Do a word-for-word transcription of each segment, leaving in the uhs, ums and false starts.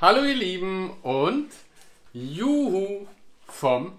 Hallo ihr Lieben und Juhu vom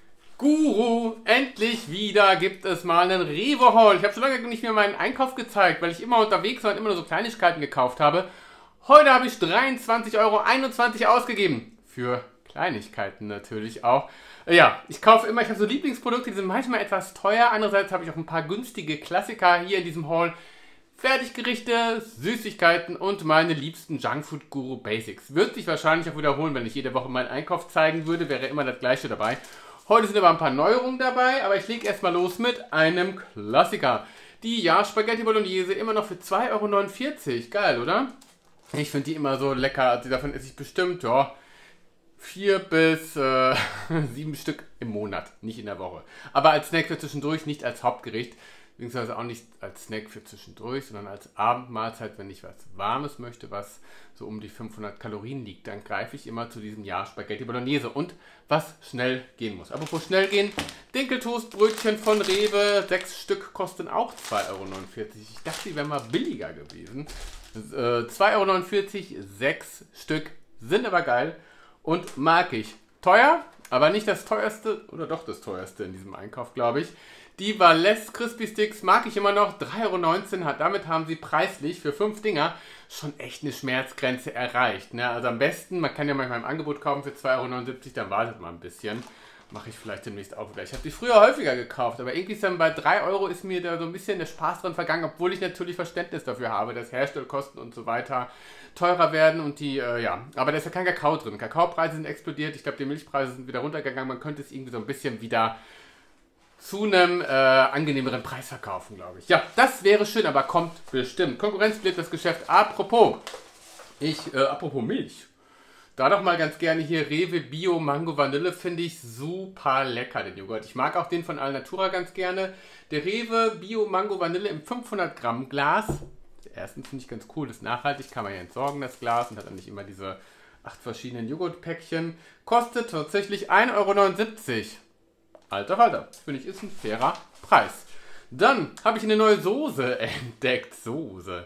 Guru. Endlich wieder gibt es mal einen Rewe-Haul. Ich habe schon lange nicht mehr meinen Einkauf gezeigt, weil ich immer unterwegs war und immer nur so Kleinigkeiten gekauft habe. Heute habe ich dreiundzwanzig Euro einundzwanzig ausgegeben. Für Kleinigkeiten natürlich auch. Ja, ich kaufe immer, ich habe so Lieblingsprodukte, die sind manchmal etwas teuer. Andererseits habe ich auch ein paar günstige Klassiker hier in diesem Haul. Fertiggerichte, Süßigkeiten und meine liebsten Junkfood Guru Basics. Wird sich wahrscheinlich auch wiederholen, wenn ich jede Woche meinen Einkauf zeigen würde, wäre immer das gleiche dabei. Heute sind aber ein paar Neuerungen dabei, aber ich lege erstmal los mit einem Klassiker. Die Ja Spaghetti Bolognese immer noch für zwei Euro neunundvierzig. Geil, oder? Ich finde die immer so lecker. Also davon esse ich bestimmt, ja, vier bis äh, sieben Stück im Monat, nicht in der Woche. Aber als Snack für zwischendurch, nicht als Hauptgericht. Beziehungsweise auch nicht als Snack für zwischendurch, sondern als Abendmahlzeit, wenn ich was Warmes möchte, was so um die fünfhundert Kalorien liegt, dann greife ich immer zu diesem Ja Spaghetti Bolognese und was schnell gehen muss. Apropos schnell gehen, Dinkeltoastbrötchen von Rewe, sechs Stück kosten auch zwei Euro neunundvierzig. Ich dachte, die wären mal billiger gewesen. Äh, zwei Euro neunundvierzig, sechs Stück, sind aber geil und mag ich. Teuer, aber nicht das teuerste, oder doch das teuerste in diesem Einkauf, glaube ich. Die Valles Crispy Sticks mag ich immer noch, drei Euro neunzehn, hat, damit haben sie preislich für fünf Dinger schon echt eine Schmerzgrenze erreicht. Ne? Also am besten, man kann ja manchmal im Angebot kaufen für zwei Euro neunundsiebzig, dann wartet mal ein bisschen. Mache ich vielleicht demnächst auch wieder. Ich habe die früher häufiger gekauft, aber irgendwie ist dann bei drei Euro ist mir da so ein bisschen der Spaß dran vergangen, obwohl ich natürlich Verständnis dafür habe, dass Herstellkosten und so weiter teurer werden und die, äh, ja, aber da ist ja kein Kakao drin. Kakaopreise sind explodiert, ich glaube die Milchpreise sind wieder runtergegangen, man könnte es irgendwie so ein bisschen wieder zu einem äh, angenehmeren Preis verkaufen, glaube ich. Ja, das wäre schön, aber kommt bestimmt. Konkurrenz belebt das Geschäft. Apropos, ich, äh, apropos Milch. Da doch mal ganz gerne hier Rewe Bio Mango Vanille, finde ich super lecker, den Joghurt. Ich mag auch den von Alnatura ganz gerne. Der Rewe Bio Mango Vanille im fünfhundert Gramm Glas. Erstens finde ich ganz cool, das ist nachhaltig, kann man ja entsorgen, das Glas, und hat dann nicht immer diese acht verschiedenen Joghurtpäckchen. Kostet tatsächlich ein Euro neunundsiebzig. Alter Falter, finde ich, ist ein fairer Preis. Dann habe ich eine neue Soße entdeckt. Soße.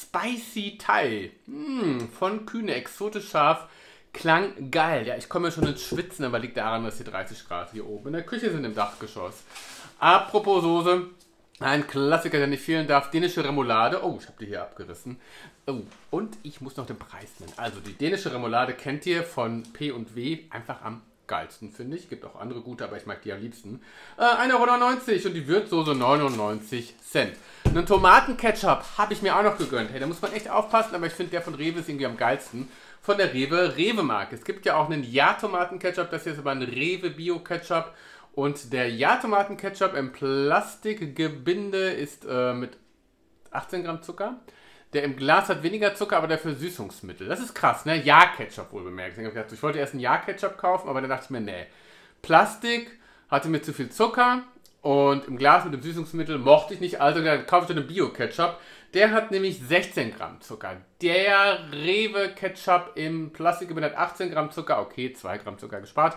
Spicy Thai. Hm, von Kühne, exotisch scharf. Klang geil. Ja, ich komme ja schon ins Schwitzen, aber liegt daran, dass hier dreißig Grad hier oben in der Küche sind im Dachgeschoss. Apropos Soße. Ein Klassiker, der nicht fehlen darf. Dänische Remoulade. Oh, ich habe die hier abgerissen. Oh, und ich muss noch den Preis nennen. Also die dänische Remoulade kennt ihr von P und W. Einfach am geilsten, finde ich. Gibt auch andere gute, aber ich mag die am liebsten. Äh, ein Euro neunundneunzig und die Würzsoße neunundneunzig Cent. Einen Tomatenketchup habe ich mir auch noch gegönnt. Hey, da muss man echt aufpassen, aber ich finde der von Rewe ist irgendwie am geilsten. Von der Rewe Rewe-Marke. Es gibt ja auch einen Ja-Tomatenketchup, das hier ist aber ein Rewe Bio-Ketchup. Und der Ja-Tomatenketchup im Plastikgebinde ist äh, mit achtzehn Gramm Zucker. Der im Glas hat weniger Zucker, aber dafür Süßungsmittel. Das ist krass, ne? Ja-Ketchup wohl bemerkt. Ich wollte erst einen Ja-Ketchup kaufen, aber dann dachte ich mir, nee. Plastik hatte mir zu viel Zucker und im Glas mit dem Süßungsmittel mochte ich nicht, also dann kaufe ich einen Bio-Ketchup. Der hat nämlich sechzehn Gramm Zucker. Der Rewe-Ketchup im Plastikgebinde hat achtzehn Gramm Zucker. Okay, zwei Gramm Zucker gespart.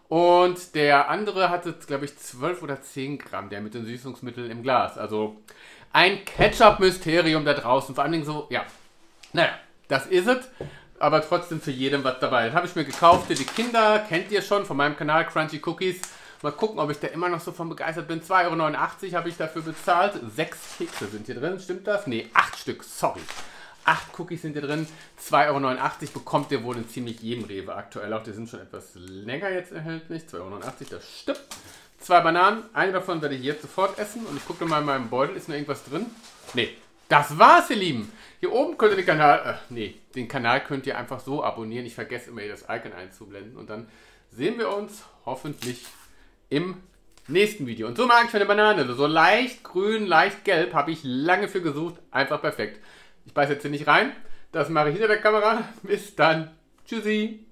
Und der andere hatte, glaube ich, zwölf oder zehn Gramm, der mit den Süßungsmitteln im Glas. Also ein Ketchup-Mysterium da draußen. Vor allen Dingen so, ja, naja, das ist es. Aber trotzdem für jeden was dabei. Das habe ich mir gekauft für die Kinder. Kennt ihr schon von meinem Kanal Crunchy Cookies. Mal gucken, ob ich da immer noch so von begeistert bin. zwei Euro neunundachtzig habe ich dafür bezahlt. Sechs Kekse sind hier drin. Stimmt das? Nee, acht Stück. Sorry. Acht Cookies sind hier drin. zwei Euro neunundachtzig bekommt ihr wohl in ziemlich jedem Rewe aktuell. Auch die sind schon etwas länger jetzt erhältlich. zwei Euro neunundachtzig, das stimmt. Zwei Bananen, eine davon werde ich jetzt sofort essen. Und ich gucke mal in meinem Beutel, ist noch irgendwas drin? Nee, das war's, ihr Lieben. Hier oben könnt ihr den Kanal, äh, nee, den Kanal könnt ihr einfach so abonnieren. Ich vergesse immer, hier das Icon einzublenden. Und dann sehen wir uns hoffentlich im nächsten Video. Und so mag ich meine Banane. So leicht grün, leicht gelb, habe ich lange für gesucht. Einfach perfekt. Ich beiße jetzt hier nicht rein. Das mache ich hinter der Kamera. Bis dann. Tschüssi.